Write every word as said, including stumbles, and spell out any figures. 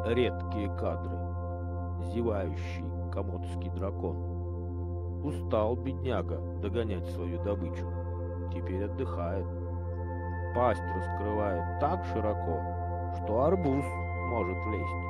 редкие кадры. Зевающий комодский дракон. Устал бедняга догонять свою добычу. Теперь отдыхает. Пасть раскрывает так широко, что арбуз может влезть.